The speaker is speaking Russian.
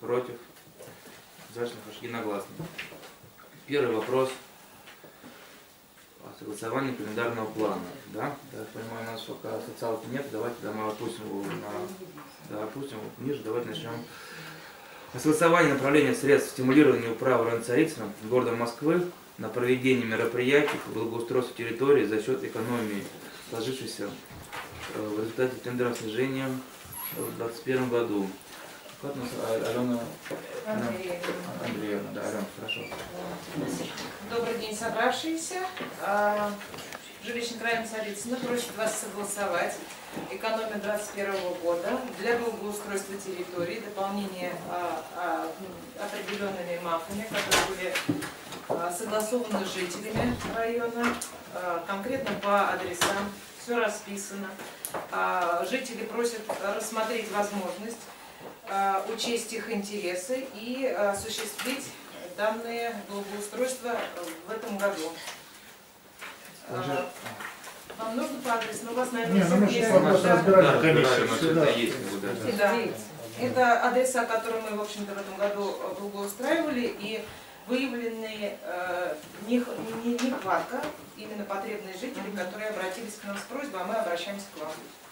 против? Единогласно. Первый вопрос о согласовании календарного плана. Да? Я понимаю, у нас пока социалки нет, давайте мы опустим его ниже, давайте начнем. Согласование направления средств стимулирования управы района Царицына города Москвы на проведение мероприятий по благоустройству территории за счет экономии, сложившейся в результате тендерного снижения в 2021 году. Как у нас Алена Андреевна? Да, Алена, хорошо. Добрый день, собравшиеся. Жилищный район Царицына просит вас согласовать экономию 2021 года для благоустройства территории, дополнения определенными МАФами, которые были согласованы с жителями района, конкретно по адресам, все расписано. Жители просят рассмотреть возможность учесть их интересы и осуществить данные благоустройства в этом году. Вам нужно по адресу? Но у вас, наверное, это адреса, которые мы, в общем-то, в этом году благоустраивали, и выявлены нехватка, именно потребные жители, которые обратились к нам с просьбой, а мы обращаемся к вам.